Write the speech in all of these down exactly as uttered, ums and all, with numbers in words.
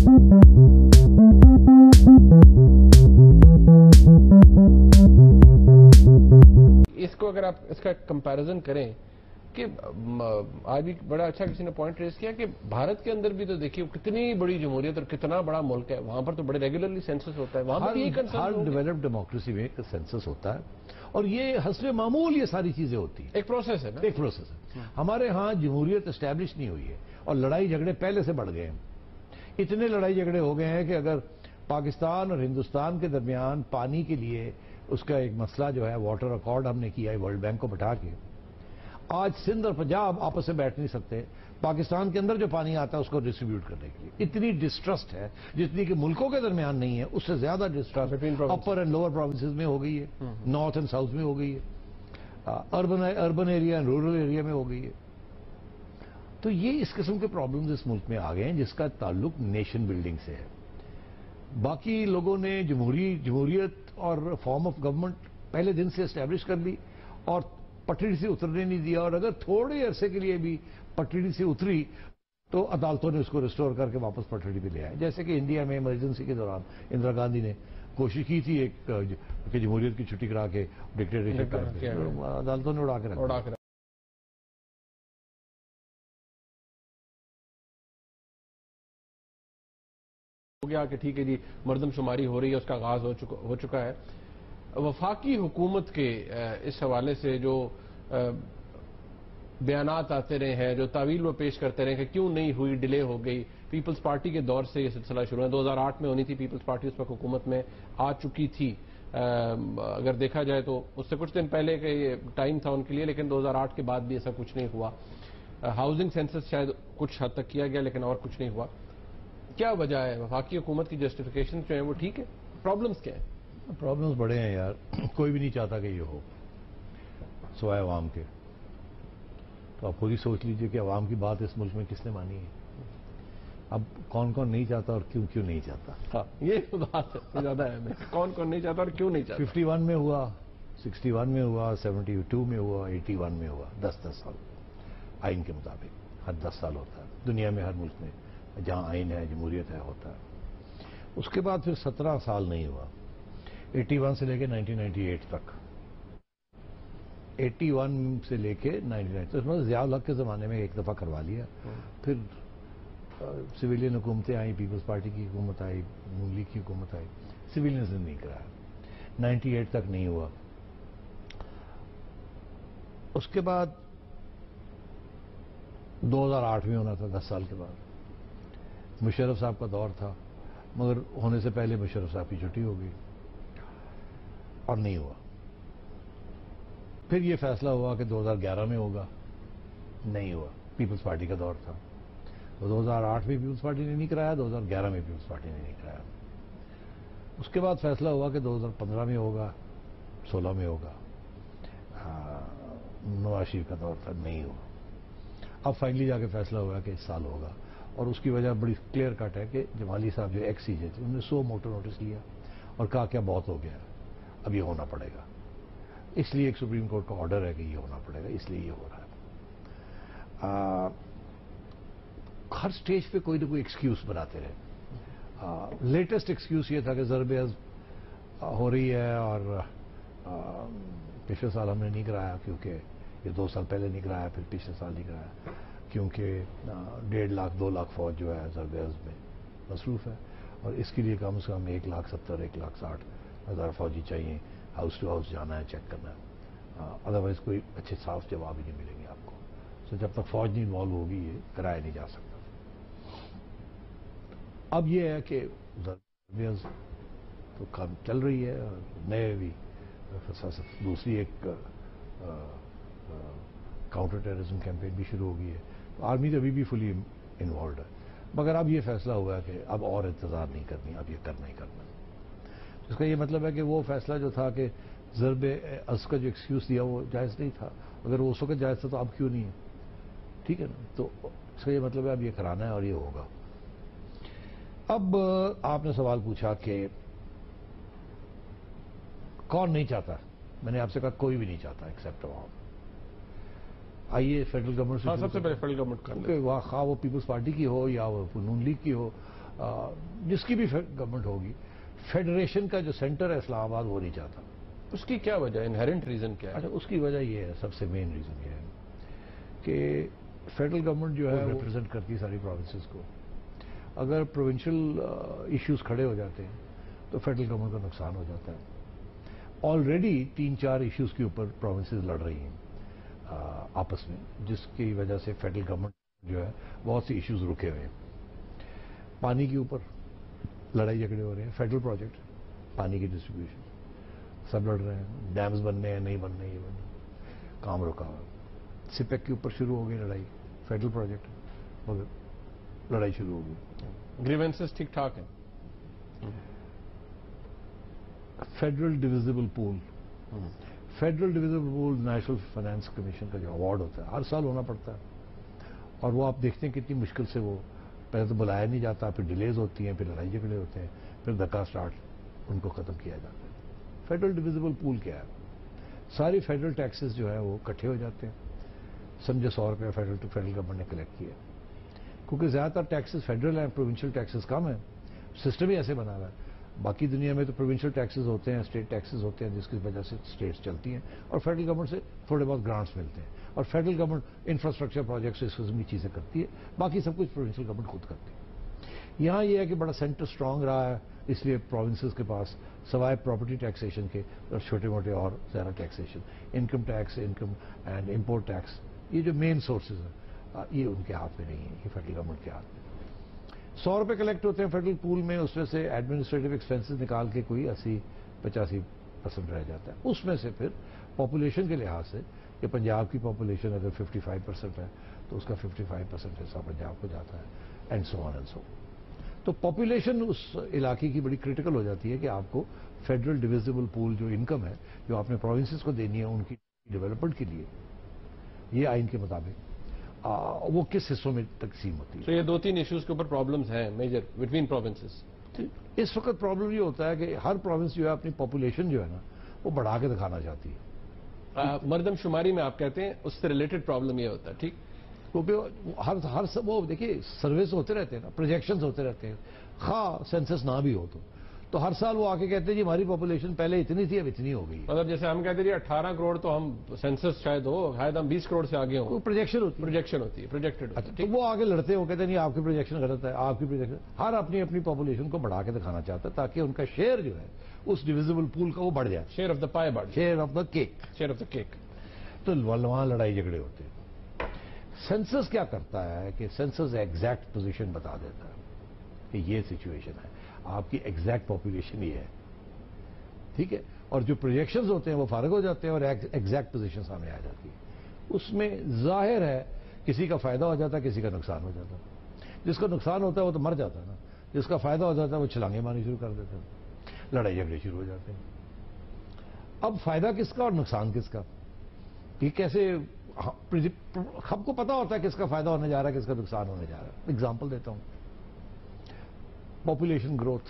इसको अगर आप इसका कंपैरिजन करें کہ آج بھی بڑا اچھا کسی نے پوائنٹ ریز کیا کہ بھارت کے اندر بھی تو دیکھیے کتنی بڑی جمہوریت اور کتنا بڑا ملک ہے، وہاں پر تو بڑے ریگولرلی سینسس ہوتا ہے، وہاں پر یہ کنسرن ہر ڈیولپڈ ڈیموکریسی میں ایک سینسس ہوتا ہے اور یہ حسب معمول یہ ساری چیزیں ہوتی ہیں، ایک پروسیس ہے نا، ایک پروسیس ہے. ہمارے ہاں جمہوریت اسٹیبلش نہیں ہوئی ہے اور لڑائی جھگڑے پہلے سے بڑھ گئے ہیں. اتنے لڑائی جھگڑے ہو گئے ہیں کہ اگر پاکستان اور ہندوستان کے درمیان پانی کے لیے اس کا ایک مسئلہ جو ہے واٹر اکارڈ ہم نے کیا ہے ورلڈ بینک کو بٹھا کے، آج سندھ اور پنجاب آپس میں بیٹھ نہیں سکتے پاکستان کے اندر جو پانی آتا ہے اس کو ڈسٹریبیوٹ کرنے کے لیے. اتنی ڈسٹرسٹ ہے جتنی کہ ملکوں کے درمیان نہیں ہے، اس سے زیادہ distrust upper and lower provinces میں ہو گئی ہے، نارتھ اینڈ ساؤتھ میں ہو گئی ہے، urban urban area and rural area میں ہو گئی ہے. تو یہ اس قسم کے پرابلمز اس ملک میں آ گئے ہیں جس کا تعلق نیشن بلڈنگ سے ہے. باقی لوگوں نے جمہوری جمہوریت اور فارم آف گورنمنٹ پہلے دن سے اسٹیبلش کر لی اور پٹڑی سے اترنے نہیں دیا، اور اگر تھوڑے عرصے کے لیے بھی پٹڑی سے اتری تو عدالتوں نے اس کو ریسٹور کر کے واپس پٹڑی پہ لے آئے. جیسے کہ انڈیا میں ایمرجنسی کے دوران اندرا گاندھی نے کوشش کی تھی ایک کہ جمہوریت کی چھٹی کرا کے ڈکٹیٹرشپ عدالتوں نے اڑا کے رکھا. ہو گیا کہ ٹھیک ہے جی مردم شماری ہو رہی ہے، اس کا آغاز ہو چکا ہے. وفاقی حکومت کے اس حوالے سے جو بیانات آتے رہے ہیں، جو تعویل وہ پیش کرتے رہے کہ کیوں نہیں ہوئی، ڈیلے ہو گئی. پیپلز پارٹی کے دور سے یہ سلسلہ شروع ہے، دو ہزار آٹھ میں ہونی تھی پیپلز پارٹی، اس وقت حکومت میں آ چکی تھی. اگر دیکھا جائے تو اس سے کچھ دن پہلے کا یہ ٹائم تھا ان کے لیے، لیکن دو ہزار آٹھ کے بعد بھی ایسا کچھ نہیں ہوا. ہاؤسنگ سینسس شاید کچھ حد تک کیا گیا لیکن اور کچھ نہیں ہوا. کیا وجہ ہے؟ وفاقی حکومت کی جسٹیفیکیشن جو ہیں وہ ٹھیک ہے، پرابلمز کیا ہیں؟ پرابلمز بڑے ہیں یار، کوئی بھی نہیں چاہتا کہ یہ ہو سوائے عوام کے. تو آپ خود ہی سوچ لیجئے کہ عوام کی بات اس ملک میں کس نے مانی ہے. اب کون کون نہیں چاہتا اور کیوں کیوں نہیں چاہتا. ہاں یہ بات ہے زیادہ ہے، کون کون نہیں چاہتا اور کیوں نہیں چاہتا. ففٹی ون میں ہوا، سکسٹی ون میں ہوا، سیونٹی ٹو میں ہوا، ایٹی ون میں ہوا. دس دس سال آئین کے مطابق ہر دس سال ہوتا ہے دنیا میں، ہر ملک میں جہاں آئین ہے جمہوریت ہے ہوتا ہے. اس کے بعد پھر سترہ سال نہیں ہوا، ایٹی ون سے لے کے نائنٹین نائنٹی ایٹ تک. ایٹی ون سے لے کے نائنٹی نائن تو اس میں ضیاء الحق کے زمانے میں ایک دفعہ کروا لیا. پھر سویلین حکومتیں آئیں، پیپلز پارٹی کی حکومت آئی، نون لیگ کی حکومت آئی، سویلینز نے نہیں کرایا. نائنٹی ایٹ تک نہیں ہوا. اس کے بعد دو ہزار آٹھ میں ہونا تھا، دس سال کے بعد. مشرف صاحب کا دور تھا مگر ہونے سے پہلے مشرف صاحب کی چھٹی ہو گئی اور نہیں ہوا. پھر یہ فیصلہ ہوا کہ دو ہزار گیارہ میں ہوگا، نہیں ہوا. پیپلز پارٹی کا دور تھا، دو ہزار آٹھ میں پیپلز پارٹی نے نہیں کرایا، دو ہزار گیارہ میں پیپلز پارٹی نے نہیں کرایا. اس کے بعد فیصلہ ہوا کہ دو ہزار پندرہ میں ہوگا، سولہ میں ہوگا. نواز شریف کا دور تھا، نہیں ہوا. اب فائنلی جا کے فیصلہ ہوا کہ اس سال ہوگا، اور اس کی وجہ بڑی کلیئر کٹ ہے کہ جمالی صاحب جو ایکس سی جے تھے انہوں نے سو موٹر نوٹس لیا اور کہا کیا بہت ہو گیا، اب یہ ہونا پڑے گا. اس لیے ایک سپریم کورٹ کا آرڈر ہے کہ یہ ہونا پڑے گا، اس لیے یہ ہو رہا ہے. ہر سٹیج پہ کوئی نہ کوئی ایکسکیوز بناتے رہے. لیٹسٹ ایکسکیوز یہ تھا کہ ضرب عزم ہو رہی ہے اور پچھلے سال ہم نے نہیں کرایا کیونکہ یہ دو سال پہلے نہیں کرایا، پھر پچھلے سال نہیں کرایا کیونکہ ڈیڑھ لاکھ دو لاکھ فوج جو ہے ضرب عزم میں مصروف ہے اور اس کے لیے کم سے کم ایک لاکھ ستر ایک لاکھ ساٹھ ہزار فوجی چاہیے. ہاؤس ٹو ہاؤس جانا ہے، چیک کرنا ہے، ادروائز کوئی اچھے صاف جواب ہی نہیں ملیں گے آپ کو. تو جب تک فوج نہیں انوالو ہوگی یہ کرایا نہیں جا سکتا. اب یہ ہے کہ تو کام چل رہی ہے، نئے بھی دوسری ایک کاؤنٹر ٹیررزم کیمپین بھی شروع ہو گئی ہے. تو آرمی تو ابھی بھی فلی انوالوڈ ہے، مگر اب یہ فیصلہ ہوا ہے کہ اب اور انتظار نہیں کرنی، اب یہ کرنا ہی کرنا. اس کا یہ مطلب ہے کہ وہ فیصلہ جو تھا کہ ضرب عزم کا جو ایکسکیوز دیا وہ جائز نہیں تھا. اگر وہ اس وقت جائز تھا تو اب کیوں نہیں ہے؟ ٹھیک ہے نا. تو اس کا یہ مطلب ہے اب یہ کرانا ہے اور یہ ہوگا. اب آپ نے سوال پوچھا کہ کون نہیں چاہتا. میں نے آپ سے کہا کوئی بھی نہیں چاہتا ایکسیپٹ عوام. آئیے فیڈرل گورنمنٹ سے سب سے پہلے فیڈرل گورنمنٹ خواہ وہ پیپلز پارٹی کی ہو یا وہ نون لیگ کی ہو، جس کی بھی گورنمنٹ ہوگی، فیڈریشن کا جو سینٹر ہے اسلام آباد وہ نہیں چاہتا. اس کی کیا وجہ ہے؟ انہیرنٹ ریزن کیا ہے؟ اچھا، اس کی وجہ یہ ہے، سب سے مین ریزن یہ ہے کہ فیڈرل گورنمنٹ جو ہے وہ ریپرزینٹ کرتی ہے ساری پروونسز کو. اگر پروونشل ایشوز کھڑے ہو جاتے ہیں تو فیڈرل گورنمنٹ کا نقصان ہو جاتا ہے. آلریڈی تین چار ایشوز کے اوپر پروونسز لڑ رہی ہیں آپس میں، جس کی وجہ سے فیڈرل گورنمنٹ جو ہے بہت سی ایشوز رکے ہوئے ہیں. پانی کے اوپر لڑائی جھگڑے ہو رہے ہیں، فیڈرل پروجیکٹ پانی کی ڈسٹریبیوشن سب لڑ رہے ہیں، ڈیمز بننے ہیں نہیں بننے، یہ بننے، کام رکا ہوا. سپیک کے اوپر شروع ہو گئی لڑائی، فیڈرل پروجیکٹ مگر لڑائی شروع ہو گئی. گریونسز ٹھیک ٹھاک ہیں. Federal divisible pool federal divisible pool national finance commission کا جو ایوارڈ ہوتا ہے ہر سال ہونا پڑتا ہے، اور وہ آپ دیکھتے ہیں کتنی مشکل سے وہ پہلے تو بلایا نہیں جاتا، پھر ڈیلیز ہوتی ہیں، پھر لڑائی جھگڑے ہوتے ہیں، پھر دھکا اسٹارٹ ان کو ختم کیا جاتا ہے. فیڈرل ڈویزبل پول کیا ہے؟ ساری فیڈرل ٹیکسز جو ہے وہ اکٹھے ہو جاتے ہیں. سمجھے سو روپے فیڈرل ٹو فیڈرل گورنمنٹ نے کلیکٹ کیا، کیونکہ زیادہ تر ٹیکسز فیڈرل ہیں، پروونشل ٹیکسز کم ہیں. سسٹم ہی ایسے بنا ہوا ہے. باقی دنیا میں تو پروونشل ٹیکسز ہوتے ہیں، اسٹیٹ ٹیکسز ہوتے ہیں، جس کی وجہ سے اسٹیٹس چلتی ہیں، اور فیڈرل گورنمنٹ سے تھوڑے بہت گرانٹس ملتے ہیں، اور فیڈرل گورنمنٹ انفراسٹرکچر پروجیکٹس اس قسم کی چیزیں کرتی ہے. باقی سب کچھ پروونشل گورنمنٹ خود کرتی ہے. یہاں یہ ہے کہ بڑا سینٹر اسٹرانگ رہا ہے، اس لیے پروونسز کے پاس سوائے پراپرٹی ٹیکسیشن کے اور چھوٹے موٹے اور زیادہ taxation, income tax, income and import tax, یہ جو مین سورسز ہیں یہ ان کے ہاتھ میں نہیں ہے، یہ فیڈرل گورنمنٹ کے ہاتھ میں. سو روپے کلیکٹ ہوتے ہیں فیڈرل پول میں، اس میں سے ایڈمنسٹریٹو ایکسپینسز نکال کے کوئی اسی پچاسی پرسنٹ رہ جاتا ہے. اس میں سے پھر پاپولیشن کے لحاظ سے کہ پنجاب کی پاپولیشن اگر ففٹی فائیو پرسینٹ ہے تو اس کا ففٹی فائیو پرسینٹ حصہ پنجاب کو جاتا ہے، and so on and so. تو پاپولیشن اس علاقے کی بڑی کریٹیکل ہو جاتی ہے کہ آپ کو فیڈرل ڈویزبل پول جو انکم ہے جو آپ نے پروونسز کو دینی ہے ان کی ڈیولپمنٹ کے لیے، یہ آئین کے مطابق وہ کس حصوں میں تقسیم ہوتی ہے. تو یہ دو تین ایشوز کے اوپر پرابلمز ہیں میجر بٹوین پروونسز. اس وقت پرابلم یہ ہوتا ہے کہ ہر پروونس جو ہے اپنی پاپولیشن جو ہے نا وہ بڑھا کے دکھانا چاہتی ہے. مردم شماری میں آپ کہتے ہیں اس سے ریلیٹڈ پرابلم یہ ہوتا ہے، ٹھیک؟ کیونکہ ہر ہر وہ دیکھیے سرویز ہوتے رہتے ہیں نا، پروجیکشنز ہوتے رہتے ہیں، خواہ سینسس نہ بھی ہو تو تو ہر سال وہ آ کے کہتے ہیں جی ہماری پاپولیشن پہلے اتنی تھی اب اتنی ہو گئی. مطلب جیسے ہم کہتے ہیں اٹھارہ کروڑ تو ہم سینسس شاید ہو، شاید ہم بیس کروڑ سے آگے ہوں. پروجیکشن ہوتی پروجیکشن ہوتی ہے، پروجیکٹڈ. تو وہ آگے لڑتے ہیں، وہ کہتے ہیں نہیں آپ کی پروجیکشن غلط ہے، آپ کی پروجیکشن. ہر اپنی اپنی پاپولیشن کو بڑھا کے دکھانا چاہتا ہے تاکہ ان کا شیئر جو ہے اس ڈویزبل پول کا وہ بڑھ جائے. شیئر آف دا پائے بڑھ جائے، share of the cake, share of the cake. تو وہاں لڑائی جھگڑے ہوتے ہیں. سینسس کیا کرتا ہے کہ سینسس ایگزیکٹ پوزیشن بتا دیتا ہے کہ یہ سچویشن ہے، آپ کی ایگزیکٹ پاپولیشن یہ ہے، ٹھیک ہے. اور جو پروجیکشنز ہوتے ہیں وہ فارغ ہو جاتے ہیں اور ایگزیکٹ پوزیشن سامنے آ جاتی ہے. اس میں ظاہر ہے کسی کا فائدہ ہو جاتا ہے، کسی کا نقصان ہو جاتا ہے. جس کا نقصان ہوتا ہے وہ تو مر جاتا ہے نا، جس کا فائدہ ہو جاتا ہے وہ چھلانگیں مارنی شروع کر دیتے ہیں، لڑائی جھگڑے شروع ہو جاتے ہیں. اب فائدہ کس کا اور نقصان کس کا، یہ کیسے ہم کو پتا ہوتا ہے کس کا فائدہ ہونے جا رہا ہے کس کا نقصان ہونے جا رہا ہے. اگزامپل دیتا ہوں، پاپولیشن گروتھ.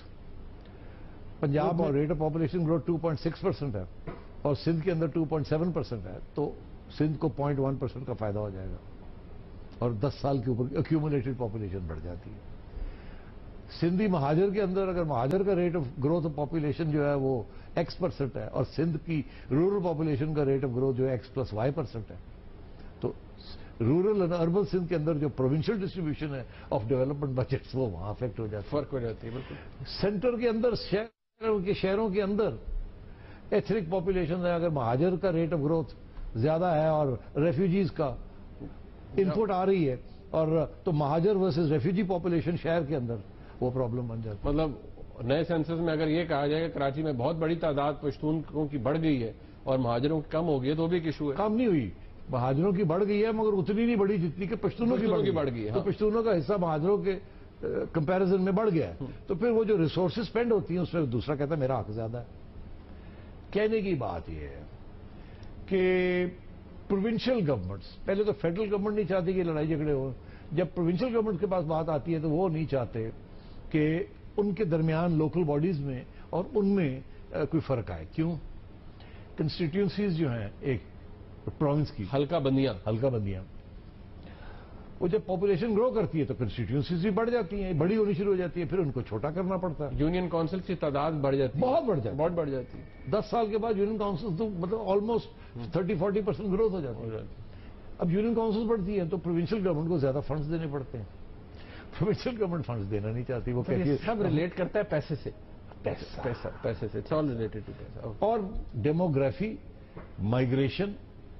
پنجاب اور rate of population growth two point six percent ہے اور سندھ کے اندر ٹو پوائنٹ سیون پرسینٹ ہے، تو سندھ کو پوائنٹ ون پرسینٹ کا فائدہ ہو جائے گا اور دس سال کے اوپر ایکومولیٹڈ پاپولیشن بڑھ جاتی ہے. سندھی مہاجر کے اندر اگر مہاجر کا rate of growth of population جو ہے وہ ایکس پرسینٹ ہے اور سندھ کی رورل پاپولیشن کا ریٹ آف گروتھ جو ہے ایکس پلس وائی پرسینٹ ہے، تو رورل اور اربن سندھ کے اندر جو پروونشل ڈسٹریبیوشن ہے آف ڈیولپمنٹ بجٹس وہ وہاں افیکٹ ہو جاتی ہے، فرق ہو جاتی ہے. بالکل. سینٹر کے اندر شہروں کے شہروں کے اندر ایتھنک پاپولیشن ہے، اگر مہاجر کا ریٹ آف گروتھ زیادہ ہے اور ریفیوجیز کا انپٹ آ رہی ہے اور تو مہاجر ورسز ریفیوجی پاپولیشن شہر کے اندر وہ پرابلم بن جاتی ہے. مطلب نئے سینسس میں اگر یہ کہا جائے کہ کراچی میں بہت بڑی تعداد پشتونوں کی بڑھ گئی ہے اور مہاجروں کی کم ہو گئی ہے تو بھی ایک ایشو ہے. کم نہیں ہوئی، مہاجروں کی بڑھ گئی ہے مگر اتنی نہیں بڑھی جتنی کہ پشتونوں کی بڑھ گئی ہے. تو پشتونوں کا حصہ مہاجروں کے کمپیرزن میں بڑھ گیا ہے، تو پھر وہ جو ریسورسز اسپینڈ ہوتی ہیں اس میں دوسرا کہتا ہے میرا حق زیادہ ہے. کہنے کی بات یہ ہے کہ پروونشل گورنمنٹس، پہلے تو فیڈرل گورنمنٹ نہیں چاہتی کہ لڑائی جھگڑے ہو، جب پروونشل گورنمنٹ کے پاس بات آتی ہے تو وہ نہیں چاہتے کہ ان کے درمیان لوکل باڈیز میں اور ان میں کوئی فرق آئے. کیوں؟ کنسٹیٹیوئنسیز جو ہیں ایک پروونس کی ہلکا بندیاں ہلکا بندیاں وہ جب پاپولیشن گرو کرتی ہے تو کنسٹیٹیوئنسیز بھی بڑھ جاتی ہیں، بڑی ہونی شروع ہو جاتی ہے، پھر ان کو چھوٹا کرنا پڑتا ہے، یونین کونسل کی تعداد بڑھ جاتی ہے، بہت بڑھ جاتی ہے، بہت بڑھ جاتی ہے. دس سال کے بعد یونین کاؤنسل تو مطلب almost thirty forty percent growth ہو جاتی ہے. اب یونین کاؤنسل بڑھتی ہے تو پروونشل گورنمنٹ کو زیادہ فنڈز دینے پڑتے ہیں. پروونشل گورنمنٹ فنڈز دینا نہیں چاہتی، وہ کہتی ہے سب ریلیٹ کرتا ہے پیسے سے، پیسہ پیسہ پیسے سے، اٹس آل ریلیٹڈ ٹو پیسہ. اور ڈیموگرافی، مائگریشن،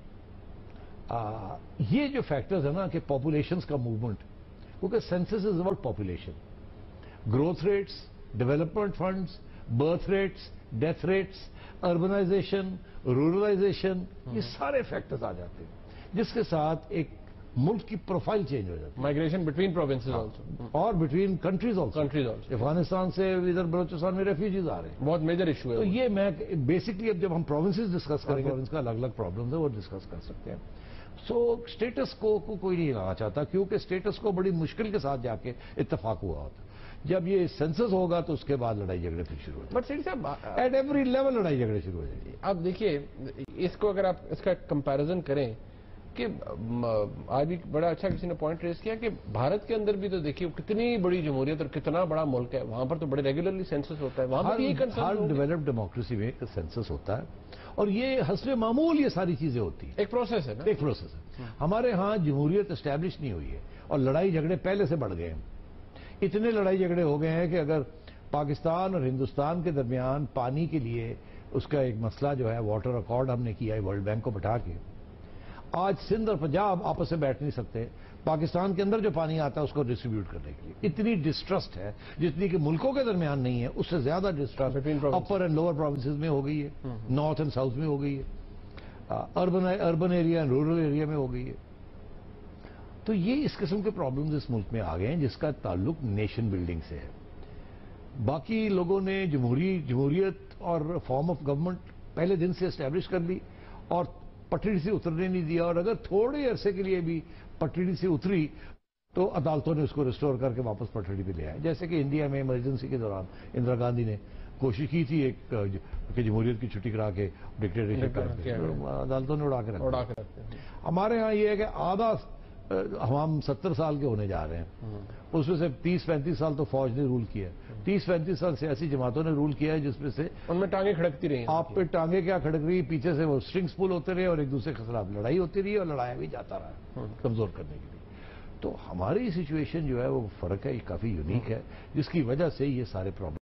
یہ جو فیکٹرز ہیں نا کہ پاپولیشنز کا موومنٹ، کیونکہ census is about population, growth rates, development funds, birth rates, death rates, urbanisation, ruralisation, یہ سارے فیکٹرز آ جاتے ہیں جس کے ساتھ ایک ملک کی پروفائل چینج ہو جاتی ہے. مائگریشن بٹوین پروونسز آلسو، اور between countries also. Countries also. Afghanistan سے ادھر بلوچستان میں ریفیوجیز آ رہے ہیں، بہت میجر ایشو ہے. تو یہ میں بیسکلی اب جب ہم پروونسز ڈسکس کریں گے، پروونس کا الگ الگ پرابلمز ہے وہ ڈسکس کر سکتے ہیں. سو اسٹیٹس کو کوئی نہیں لانا چاہتا، کیونکہ اسٹیٹس کو بڑی مشکل کے ساتھ جا کے اتفاق ہوا ہوتا. جب یہ سینسس ہوگا تو اس کے بعد لڑائی جھگڑے پھر شروع ہو جائیں. بٹ سیٹھی صاحب، ایٹ ایوری لیول لڑائی جھگڑے شروع ہو جائیں گے. اب دیکھیے اس کو اگر آپ اس کا کمپیرزن کریں کہ آج بھی بڑا اچھا کسی نے پوائنٹ ریز کیا کہ بھارت کے اندر بھی تو دیکھیے کتنی بڑی جمہوریت اور کتنا بڑا ملک ہے، وہاں پر تو بڑے ریگولرلی سینسس ہوتا ہے. وہاں پر یہ ہر ڈیولپڈ ڈیموکریسی میں سینسس ہوتا ہے اور یہ حسب معمول یہ ساری چیزیں ہوتی ہیں. ایک پروسیس ہے نا، ایک پروسیس ہے. ہمارے ہاں جمہوریت اسٹیبلش نہیں ہوئی ہے اور لڑائی جھگڑے پہلے سے بڑھ گئے ہیں. اتنے لڑائی جھگڑے ہو گئے ہیں کہ اگر پاکستان اور ہندوستان کے درمیان پانی کے لیے اس کا ایک مسئلہ جو ہے واٹر اکارڈ ہم نے کیا ہے ورلڈ بینک کو بٹھا کے، آج سندھ اور پنجاب آپس میں بیٹھ نہیں سکتے پاکستان کے اندر جو پانی آتا ہے اس کو ڈسٹریبیوٹ کرنے کے لیے. اتنی ڈسٹرسٹ ہے جتنی کہ ملکوں کے درمیان نہیں ہے، اس سے زیادہ distrust upper and lower provinces میں ہو گئی ہے، نارتھ اینڈ ساؤتھ میں ہو گئی ہے، urban urban area and rural area میں ہو گئی ہے. تو یہ اس قسم کے پرابلمز اس ملک میں آ گئے ہیں جس کا تعلق نیشن بلڈنگ سے ہے. باقی لوگوں نے جمہوری جمہوریت اور فارم آف گورنمنٹ پہلے دن سے اسٹیبلش کر لی اور پٹڑی سے اترنے نہیں دیا، اور اگر تھوڑے عرصے کے لیے بھی پٹڑی سے اتری تو عدالتوں نے اس کو ریسٹور کر کے واپس پٹڑی پہ لے آئے. جیسے کہ انڈیا میں ایمرجنسی کے دوران اندرا گاندھی نے کوشش کی تھی ایک کہ جمہوریت کی چھٹی کرا کے ڈکٹیٹرشپ، عدالتوں نے اڑا کے رکھا. ہمارے ہاں یہ ہے کہ آدھا ہم ستر سال کے ہونے جا رہے ہیں، اس میں سے تیس پینتیس سال تو فوج نے رول کیا ہے، تیس پینتیس سال سیاسی جماعتوں نے رول کیا ہے جس میں سے ان میں ٹانگیں کھڑکتی رہی ہیں. آپ پہ ٹانگیں کیا کھڑک رہی، پیچھے سے وہ سٹرنگز پول ہوتے رہے اور ایک دوسرے کے خلاف لڑائی ہوتی رہی اور لڑایا بھی جاتا رہا کمزور کرنے کے لیے. تو ہماری سچویشن جو ہے وہ فرق ہے، یہ کافی یونیک ہے جس کی وجہ سے یہ سارے پرابلم